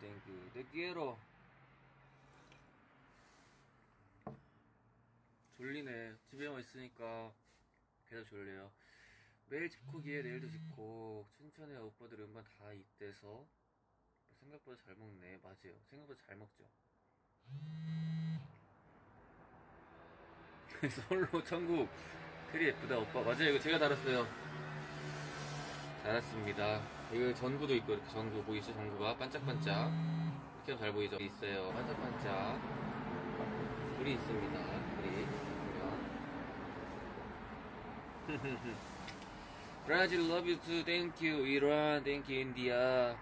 땡큐. 내 끼에로. 졸리네. 집에만 있으니까 계속 졸려요. 매일 집콕이에 내일도 집콕. 춘천에 오빠들 음반 다 입대서 생각보다 잘 먹네. 맞아요. 생각보다 잘 먹죠. 솔로 천국. 글이 예쁘다 오빠. 맞아요. 이거 제가 달았어요. 달았습니다. 이거 전구도 있고 이렇게 전구 보이시죠? 전구가 반짝반짝 이렇게 하면 잘 보이죠? 있어요. 반짝반짝 글이 있습니다. 글이 브라질 love you too. thank you 이란. thank you 인디아.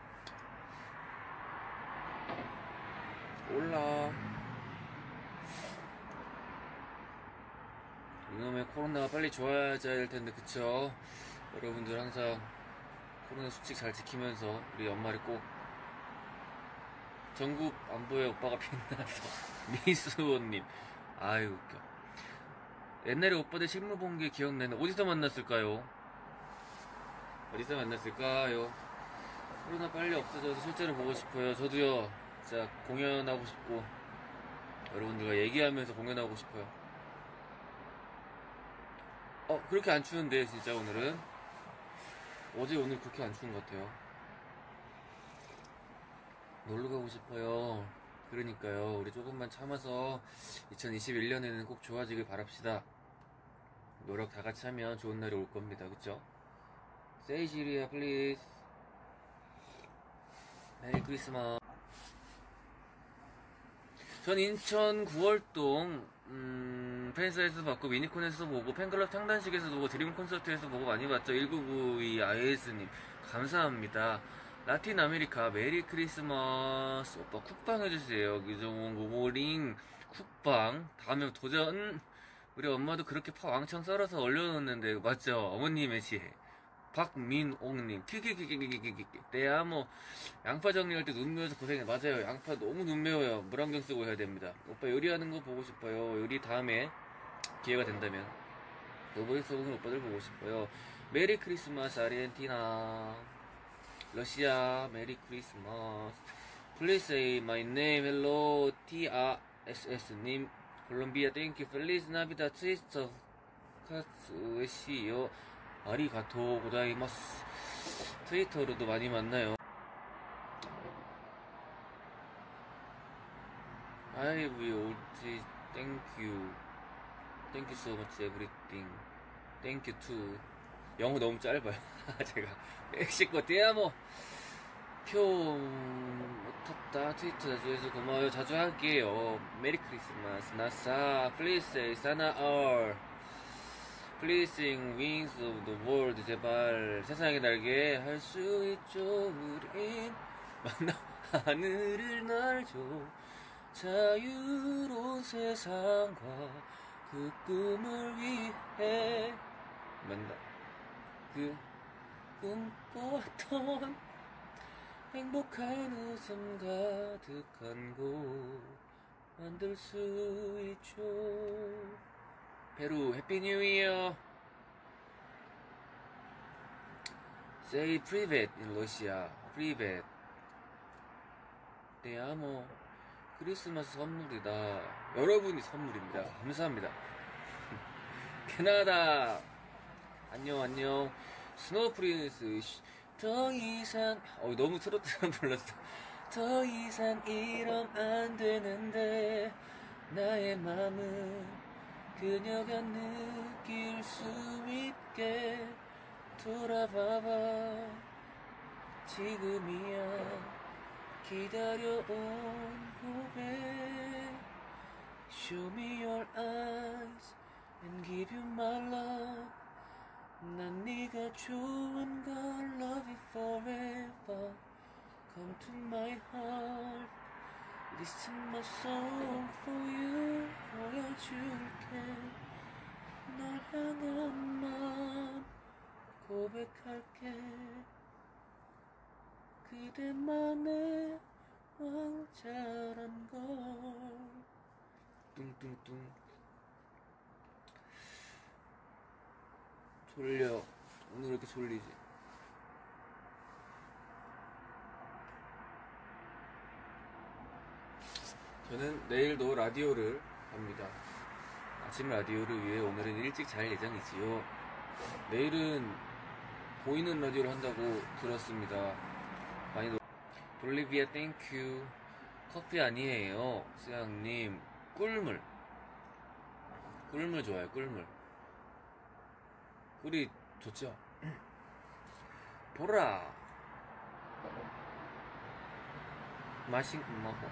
올라. 이놈의 코로나가 빨리 좋아져야 될 텐데 그쵸? 여러분들 항상 코로나 수칙 잘 지키면서 우리 연말에 꼭 전국 안보에 오빠가 빛나서. 미수호님. 아유 웃겨. 옛날에 오빠들 실물 본 게 기억나네. 어디서 만났을까요? 어디서 만났을까요? 코로나 빨리 없어져서 실제로 보고 싶어요. 저도요. 진짜 공연하고 싶고 여러분들과 얘기하면서 공연하고 싶어요. 그렇게 안 추운데 진짜 오늘은 어제 오늘 그렇게 안 추운 것 같아요. 놀러 가고 싶어요. 그러니까요. 우리 조금만 참아서 2021년에는 꼭 좋아지길 바랍시다. 노력 다 같이 하면 좋은 날이 올 겁니다. 그쵸? 세이지리아 플리즈. 메리 크리스마스. 전 인천 9월동 팬사에서 봤고 미니콘에서 보고 팬클럽 창단식에서도 보고 드림 콘서트에서 보고 많이 봤죠. 1992 IS님 감사합니다. 라틴 아메리카 메리 크리스마스. 오빠 쿡방 해주세요. 유정원 고고링 쿡방. 다음에 도전. 우리 엄마도 그렇게 파 왕창 썰어서 올려놓는데 맞죠? 어머님의 지혜. 박민옥님 키키키키키키키. 내야 뭐 양파 정리할 때 눈 매워서 고생해. 맞아요. 양파 너무 눈 매워요. 물안경 쓰고 해야 됩니다. 오빠 요리하는 거 보고 싶어요. 요리 다음에 기회가 된다면 노브레스 오는 오빠들 보고 싶어요. 메리 크리스마스 아르헨티나. 러시아 메리 크리스마스. Please say my name. Hello TRSS님. 콜롬비아 땡큐. 펠리스 나비다 트위스터 카스시요. 아리가토 고자이마스. 트위터로도 많이 만나요. I will thank you. Thank you so much everything. Thank you too. 영어 너무 짧아요. 제가 멕시코 떼야모. 표 못탔다. 트위터 자주 해서 고마워요. 자주 할게요. 메리 크리스마스. 나사. Please say 사나 얼. Please sing wings of the world. 제발 세상의 날개 할 수 있죠. 우린 만나 하늘을 날죠. 자유로운 세상과 그 꿈을 위해 만나 그 꿈꿔왔던 행복한 웃음 가득한 곳 만들 수 있죠. 페루 해피 뉴 이어. Say privet in 러시아. privet. 네, 아모. 크리스마스 선물이다. 여러분이 선물입니다. 감사합니다. 캐나다. 안녕 안녕. 스노우 프린스. 더 이상 너무 트로트만 불렀어. 더 이상 이러면 안 되는데 나의 맘은 그녀가 느낄 수 있게 돌아봐봐. 지금이야. 기다려온 고백. Show me your eyes and give you my love. 난 네가 좋은 걸 love you forever. Come to my heart. Listen my song for you. 보여줄게. 널 향한 맘 고백할게. 그대만의 왕자란 걸. 뚱뚱뚱. 졸려. 오늘 왜 이렇게 졸리지? 저는 내일도 라디오를 합니다. 아침 라디오를 위해 오늘은 일찍 잘 예정이지요. 내일은 보이는 라디오를 한다고 들었습니다. 많이 볼리비아 땡큐. 커피 아니에요 수양님. 꿀물 좋아요. 꿀이 좋죠. 보라 맛있고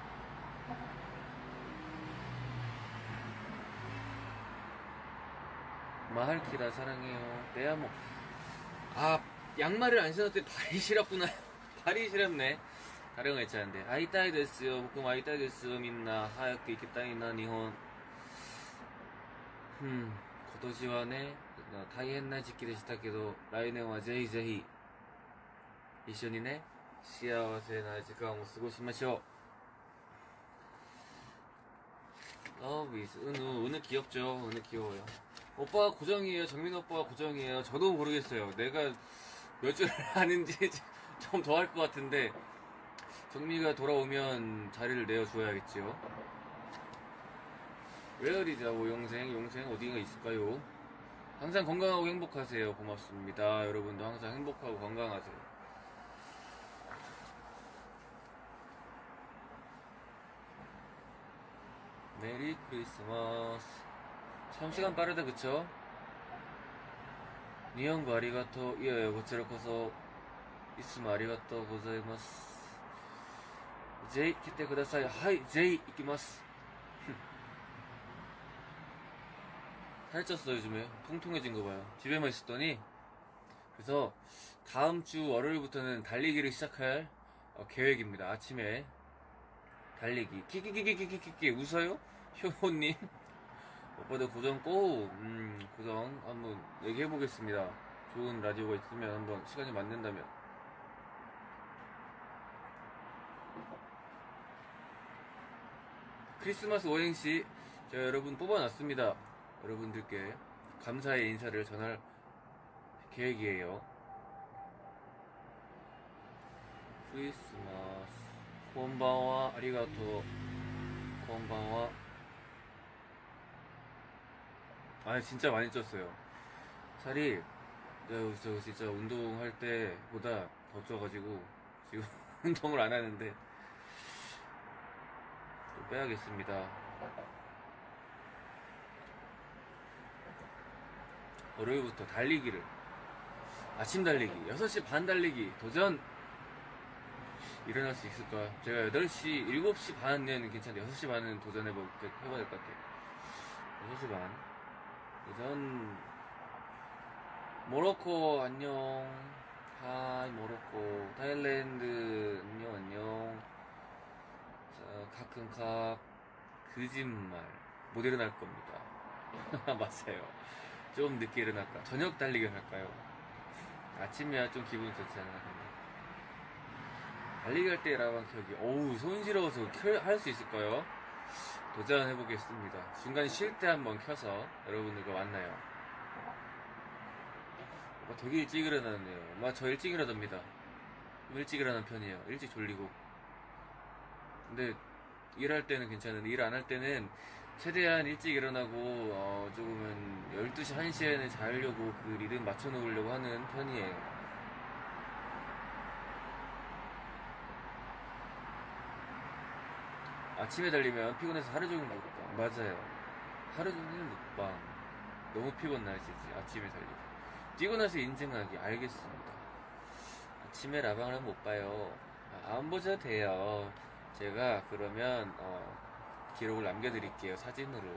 마할키라 사랑해요. 내야뭐 양말을 안 신었더니 발이 시렵구나. 발이 시렵네. 가령 했자는데 아이타이 데스요.僕も 아이타이 데스. みんな早く行きたいな日本。今年はね大変な時期でしたけど、来年はぜひぜひ一緒にね幸せな時間を過ごしましょう。 Love is 은우 귀엽죠. 은우 귀여워요. 오빠가 고정이에요. 정민 오빠가 고정이에요. 저도 모르겠어요. 내가 몇 줄 아는지 좀 더 할 것 같은데 정미가 돌아오면 자리를 내어줘야겠지요. Where is our 용생? 용생 어디가 있을까요? 항상 건강하고 행복하세요. 고맙습니다. 여러분도 항상 행복하고 건강하세요. 메리 크리스마스. 참 시간 빠르다 그쵸? 니혼고 아리가토. 예, こちらこそ 있으면 아리가토 고자이마스. 제이 기대 그다사이. 하이 제이 이키마스. 살쪘어 요즘에. 통통해진 거 봐요. 집에만 있었더니. 그래서 다음 주 월요일부터는 달리기를 시작할 계획입니다. 아침에 달리기. 키키키키키키키. 웃어요? 효호님. 오빠도 고정 꼭 고정 한번 얘기해보겠습니다. 좋은 라디오가 있으면 한번 시간이 맞는다면. 크리스마스 오행시 제가 여러분 뽑아놨습니다. 여러분들께 감사의 인사를 전할 계획이에요. 크리스마스 곤방와 아리가토. 곤방와. 진짜 많이 쪘어요. 살이 저 진짜 운동할 때보다 더 쪄가지고 지금 운동을 안 하는데 또 빼야겠습니다. 월요일부터 달리기를, 아침 달리기 6시 반 달리기 도전. 일어날 수 있을까? 제가 8시 7시 반은 괜찮은데 6시 반은 도전해봐야 될 것 같아요. 6시 반 도전. 모로코 안녕. 하이 모로코. 타일랜드 안녕. 자, 가끔각 거짓말 못 일어날 겁니다. 맞아요. 좀 늦게 일어날까? 저녁 달리기 할까요? 아침이야 좀 기분이 좋지 않나. 달리기 할 때 라방 켜기. 어우 손시러워서 할 수 있을까요? 도전해보겠습니다. 중간 쉴 때 한번 켜서 여러분들과 만나요. 되게 일찍 일어나네요. 저 일찍 일어납니다. 일찍 일어나는 편이에요. 일찍 졸리고. 근데 일할 때는 괜찮은데 일 안 할 때는 최대한 일찍 일어나고 조금은 12시 1시에는 자려고 그 리듬 맞춰놓으려고 하는 편이에요. 아침에 달리면 피곤해서 하루 종일 먹방. 맞아요. 하루 종일 먹방. 너무 피곤 날씨지 아침에 달리기. 뛰고 나서 인증하기. 알겠습니다. 아침에 라방을 못 봐요. 안 보셔도 돼요. 제가 그러면 기록을 남겨드릴게요. 사진으로.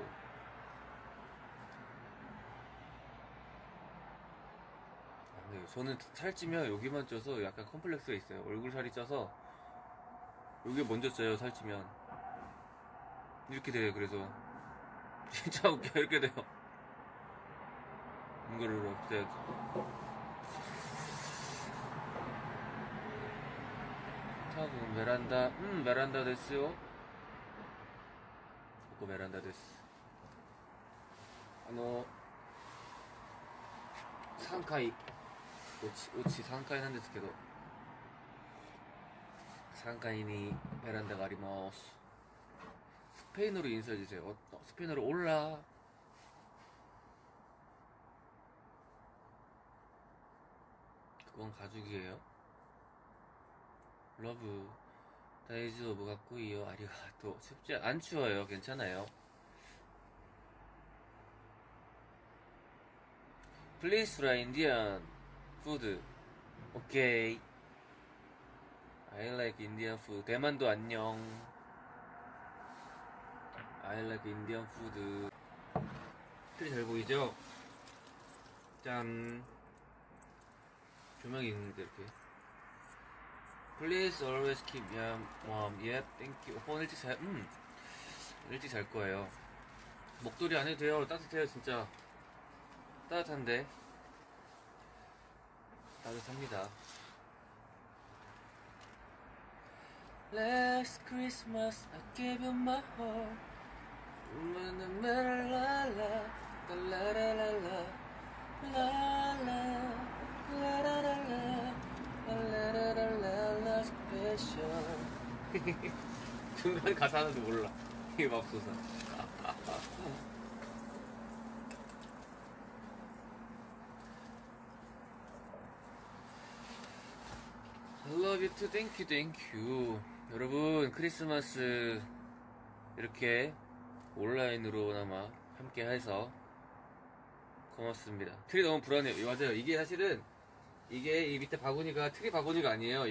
네, 저는 살찌면 여기만 쪄서 약간 컴플렉스가 있어요. 얼굴 살이 쪄서 여기 먼저 쪄요. 살찌면 이렇게 돼요. 그래서 진짜 웃겨. 이렇게 돼요. 이거를 없애야지. 차분 베란다. 베란다 됐어요.ここ ベランダです。3階落ち3階なんですけど、3階にベランダがあります。 스페인어로 인사해주세요. 스페인어로 올라. 그건 가죽이에요. 러브. 다이즈 오브 갖고이요. 아리가또. 춥지 안 추워요. 괜찮아요. Please try Indian food. 오케이. I like Indian food. 대만도 안녕. I like Indian food. 틀이 잘 보이죠? 짠. 조명이 있는데 이렇게. Please always keep warm. Yep, thank you. 오빠 오늘 일찍 잘 거예요. 목도리 안 해도 돼요. 따뜻해요, 진짜. 따뜻한데. 따뜻합니다. Last Christmas I gave you my heart. 중간 가사 하나도 몰라. 이게 맙소사. I love you too. Thank you, thank you. 여러분, 크리스마스 이렇게 온라인으로나마 함께 해서 고맙습니다. 트리 너무 불안해요. 맞아요. 이게 사실은 이게 이 밑에 바구니가 트리 바구니가 아니에요.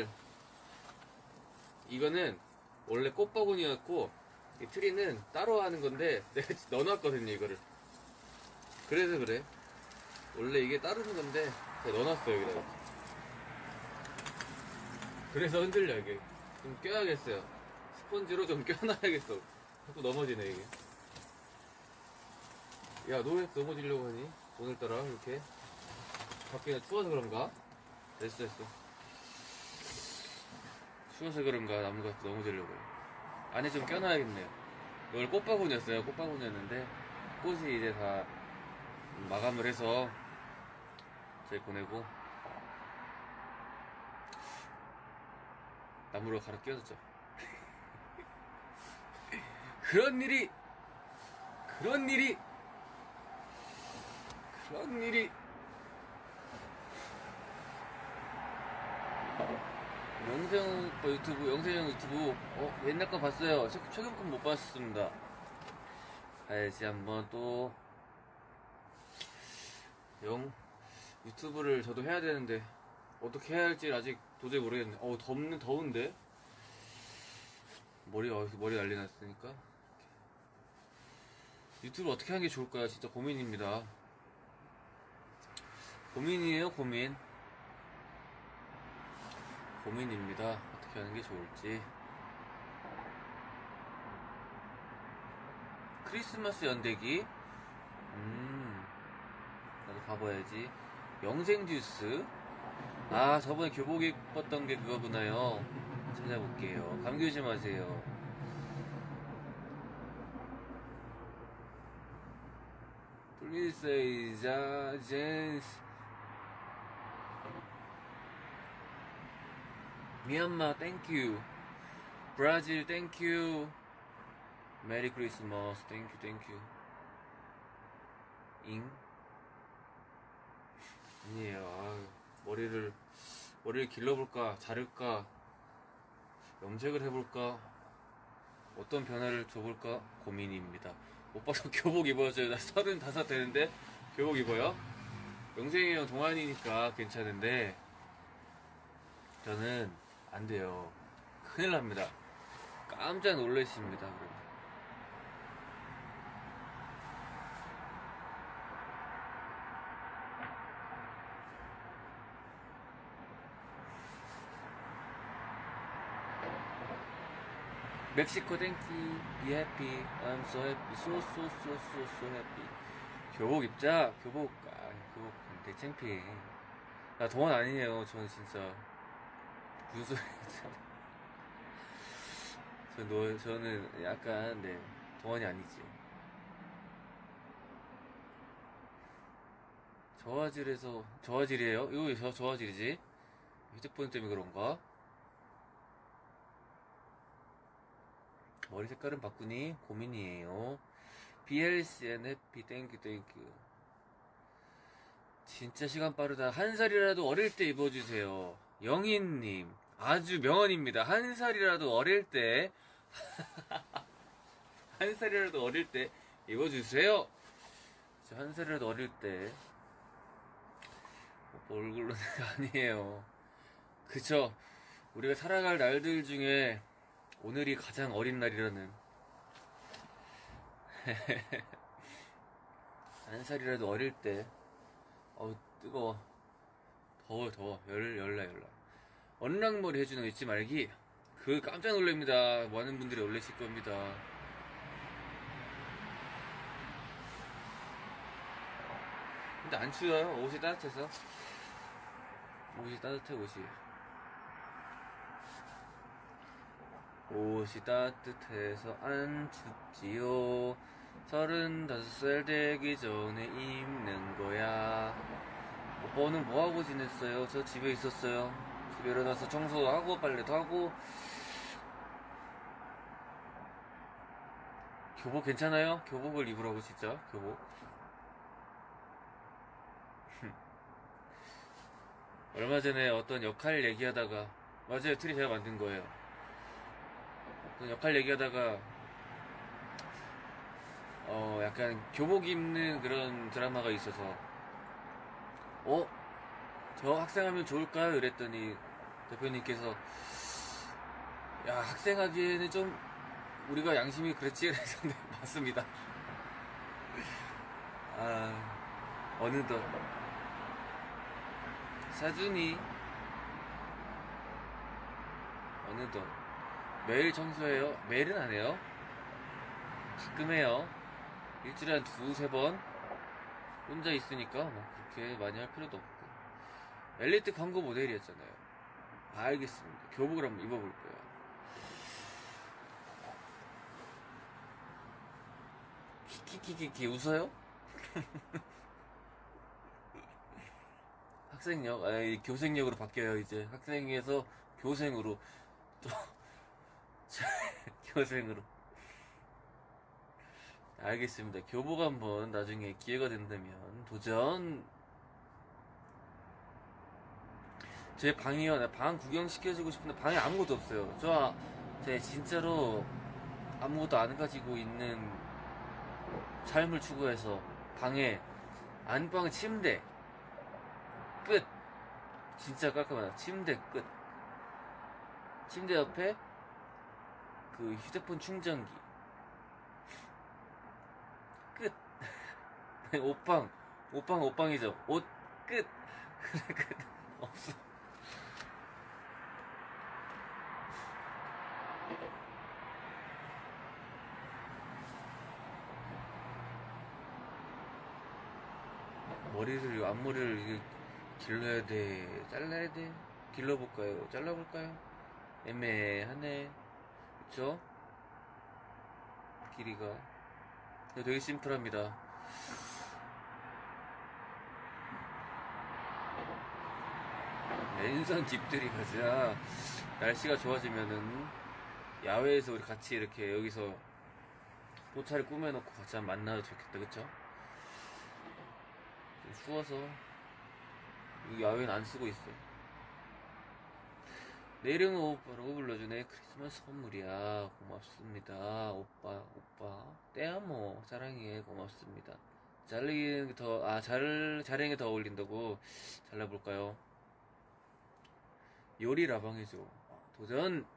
이거는 원래 꽃 바구니였고 이 트리는 따로 하는 건데 내가 넣어놨거든요. 이거를. 그래서 그래. 원래 이게 따르는 건데 제가 넣어놨어요. 여기다가. 그래서 흔들려 이게. 좀 껴야겠어요. 스펀지로 좀 껴놔야겠어. 자꾸 넘어지네 이게. 야, 너 왜 넘어지려고 하니? 오늘따라 이렇게 밖에 추워서 그런가? 됐어. 추워서 그런가 나무가 넘어지려고 해. 안에 좀 껴놔야겠네요. 이걸 꽃바구니였어요. 꽃바구니였는데 꽃이 이제 다 마감을 해서 저희 보내고 나무로 갈아 끼워졌죠. 그런 일이 영세형 유튜브 옛날 거 봤어요. 최근 건 못 봤습니다. 가야지 한번 또 유튜브를 저도 해야 되는데 어떻게 해야 할지 아직 도저히 모르겠네. 더운데 머리 난리 났으니까 유튜브 어떻게 하는 게 좋을까요? 진짜 고민입니다. 고민이에요. 고민입니다. 어떻게 하는 게 좋을지. 크리스마스 연대기. 나도 가봐야지. 영생 듀스. 아, 저번에 교복 입었던 게 그거구나요. 찾아볼게요. 감기 조심하세요. Please say James. 미얀마 땡큐. 브라질 땡큐. 메리 크리스마스 땡큐. 잉? 아니에요. 아유, 머리를 길러볼까, 자를까, 염색을 해볼까, 어떤 변화를 줘볼까 고민입니다. 오빠도 교복 입어줘요. 나 35 되는데 교복 입어요? 영생이 형 동안이니까 괜찮은데 저는 안 돼요. 큰일 납니다. 깜짝 놀라십니다. 그러면. 멕시코 땡큐. Be happy. I'm so happy. So happy. 교복 입자. 교복 대창피해. 나 동안 아니에요. 저는 진짜 무슨 소리야. 저는 약간 동안이 아니지. 저화질이에요? 이거 왜 저화질이지? 휴대폰 때문에 그런가? 머리 색깔은 바꾸니 고민이에요. BLCN 해피 땡큐 땡큐. 진짜 시간 빠르다. 한 살이라도 어릴 때 입어주세요. 영희님 아주 명언입니다. 한 살이라도 어릴 때 한 살이라도 어릴 때 입어주세요. 한 살이라도 어릴 때 얼굴로는 아니에요. 그쵸. 우리가 살아갈 날들 중에 오늘이 가장 어린 날이라는. 한 살이라도 어릴 때. 어우 뜨거워. 더워. 열나. 언락머리 해주는 거 잊지 말기. 그 깜짝 놀랍니다. 많은 분들이 놀라실 겁니다. 근데 안 추워요. 옷이 따뜻해서. 옷이 따뜻해. 옷이 따뜻해서 안 춥지요. 35살 되기 전에 입는 거야. 오빠는 뭐하고 지냈어요? 저 집에 있었어요. 집에 일어나서 청소도 하고 빨래도 하고. 교복 괜찮아요? 교복을 입으라고 진짜. 교복. 얼마 전에 어떤 역할 얘기하다가, 맞아요, 틀이 제가 만든 거예요. 어떤 역할 얘기하다가 약간 교복 입는 그런 드라마가 있어서 저 학생하면 좋을까요? 이랬더니 대표님께서 야, 학생하기에는 좀 우리가 양심이 그렇지. 그래서 네, 맞습니다. 어느덧 사준이 어느덧 매일 청소해요? 매일은 안 해요. 가끔 해요. 일주일에 한 두세 번. 혼자 있으니까 뭐 그렇게 많이 할 필요도 없고. 엘리트 광고 모델이었잖아요. 알겠습니다. 교복을 한번 입어볼 거예요. 키키키키키 웃어요? 학생역, 교생역으로 바뀌어요. 이제 학생에서 교생으로 또 교생으로. 알겠습니다. 교복 한번 나중에 기회가 된다면 도전. 제 방이요. 나 방 구경 시켜주고 싶은데 방에 아무것도 없어요. 제 진짜로 아무것도 안 가지고 있는 삶을 추구해서 방에 안방 침대 끝. 진짜 깔끔하다. 침대 끝. 침대 옆에 그 휴대폰 충전기 끝. 옷방이죠. 옷 끝. 끝. 없어. 앞머리를 이게 길러야 돼? 잘라야 돼? 길러볼까요? 잘라볼까요? 애매하네. 그쵸? 길이가. 되게 심플합니다. 맨손 집들이 가자. 날씨가 좋아지면은 야외에서 우리 같이 이렇게 여기서 포차를 꾸며놓고 같이 한번 만나도 좋겠다. 그쵸? 좀 추워서 이 야외는 안 쓰고 있어. 내 이름은 오빠라고 불러주네. 크리스마스 선물이야. 고맙습니다. 오빠. 떼아모 사랑해. 고맙습니다. 자르는 게 자르는 게 더 어울린다고. 잘라볼까요? 요리 라방해줘. 도전.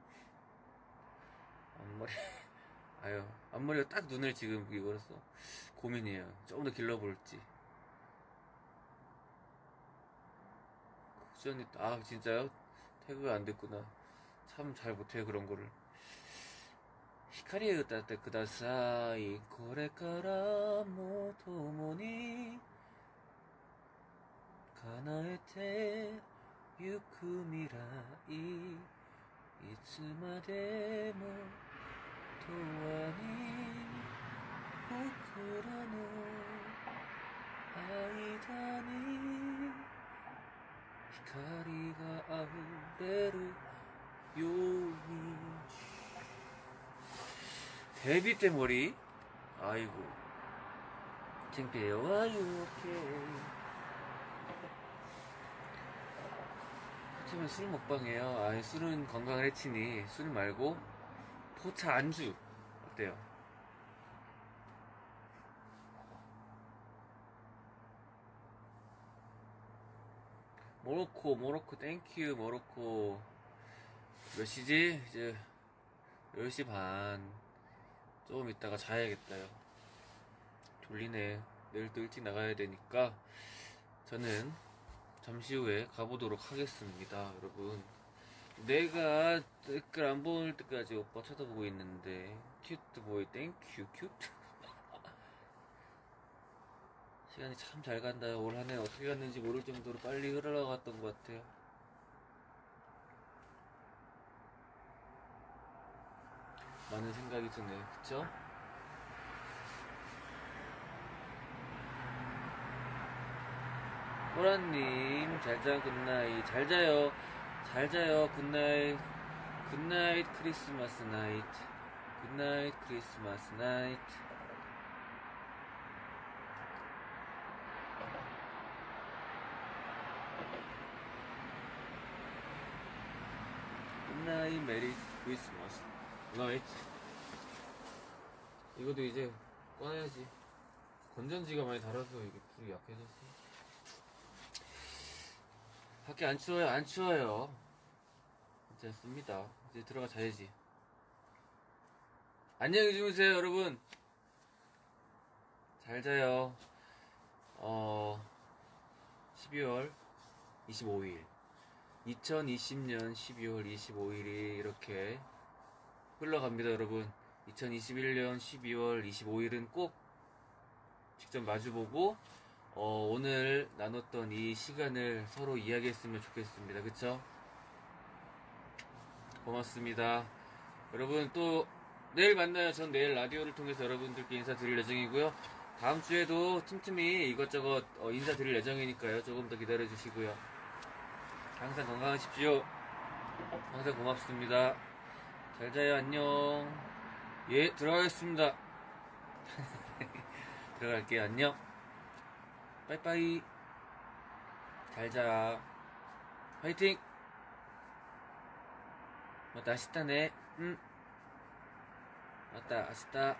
앞머리가 딱 눈을 지금 이거라서 고민이에요. 조금 더 길러볼지. 쿠션이 진짜요? 태그가 안 됐구나. 참 잘 못해요 그런 거를. 히카리에 으따때 그다사이 고레카라 모 도모니 가나에테 유쿠미라이 이츠마데모 도와니 보쿠라노 아이다니 히카리가 아우레루 요미. 데뷔 때 머리? 아이고. 창피해요. 아유, 오케이. 처음에 술 먹방이에요. 아니, 술은 건강을 해치니, 술 말고, 포차 안주. 어때요? 모로코, 땡큐, 모로코. 몇 시지? 이제, 10시 반. 조금 있다가 자야겠다요. 졸리네. 내일 또 일찍 나가야 되니까, 저는 잠시 후에 가보도록 하겠습니다, 여러분. 내가 댓글 안 볼 때까지 오빠 쳐다보고 있는데, 큐트 보이, 땡큐, 큐트. 시간이 참 잘 간다. 올 한 해 어떻게 갔는지 모를 정도로 빨리 흘러갔던 것 같아요. 많은 생각이 드네. 그쵸? 호란님, 잘자, 굿나잇. 잘 자요. 잘 자요. 굿나잇. 굿나잇, 크리스마스 나잇. 굿나잇, 크리스마스 나잇. 굿나잇, 메리 크리스마스 나잇. 이것도 이제 꺼내야지. 건전지가 많이 달아서 이게 불이 약해졌어. 밖에 안 추워요? 안 추워요. 괜찮습니다. 이제 들어가 자야지. 안녕히 주무세요, 여러분. 잘 자요. 12월 25일. 2020년 12월 25일이 이렇게 흘러갑니다, 여러분. 2021년 12월 25일은 꼭 직접 마주보고, 오늘 나눴던 이 시간을 서로 이야기했으면 좋겠습니다. 그쵸? 고맙습니다. 여러분 또 내일 만나요. 전 내일 라디오를 통해서 여러분들께 인사드릴 예정이고요. 다음 주에도 틈틈이 이것저것 인사드릴 예정이니까요. 조금 더 기다려주시고요. 항상 건강하십시오. 항상 고맙습니다. 잘 자요. 안녕. 예, 들어가겠습니다. 들어갈게요. 안녕. 빠이빠이. 잘 자. 화이팅! 맞다, 아시다네. 맞다, 아시다.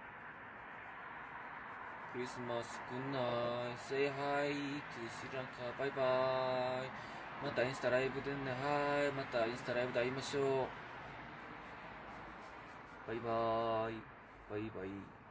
크리스마스 굿나잇. Say hi to 스리랑카. 바이바이. 맞다, 인스타 라이브 됐네. 하이. 맞다, 인스타 라이브 다이마쇼. 바이바이. 바이바이.